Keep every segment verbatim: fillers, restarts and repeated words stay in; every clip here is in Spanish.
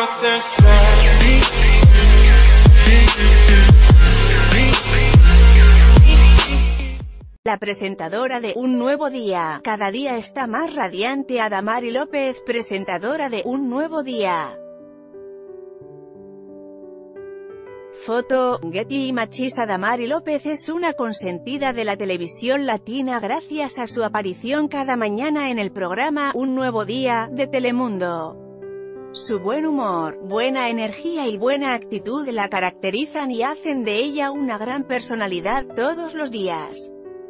La presentadora de Un Nuevo Día, cada día está más radiante. Adamari López, presentadora de Un Nuevo Día. Foto, Getty Images. Adamari López es una consentida de la televisión latina gracias a su aparición cada mañana en el programa Un Nuevo Día, de Telemundo. Su buen humor, buena energía y buena actitud la caracterizan y hacen de ella una gran personalidad todos los días.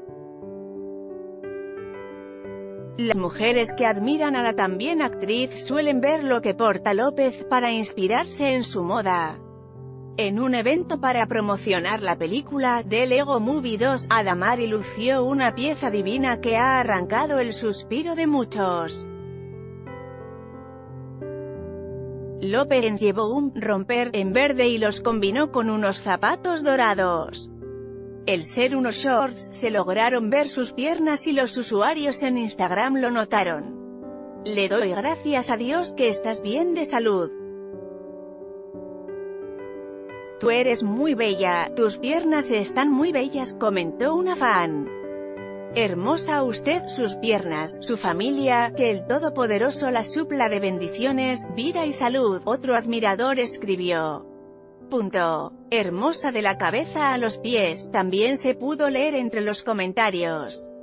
Las mujeres que admiran a la también actriz suelen ver lo que porta López para inspirarse en su moda. En un evento para promocionar la película The Lego Movie dos, Adamari lució una pieza divina que ha arrancado el suspiro de muchos. López llevó un romper en verde y los combinó con unos zapatos dorados. El ser unos shorts, se lograron ver sus piernas y los usuarios en Instagram lo notaron. Le doy gracias a Dios que estás bien de salud. Tú eres muy bella, tus piernas están muy bellas, comentó una fan. Hermosa usted, sus piernas, su familia, que el Todopoderoso la supla de bendiciones, vida y salud, otro admirador escribió. Punto. Hermosa de la cabeza a los pies, también se pudo leer entre los comentarios.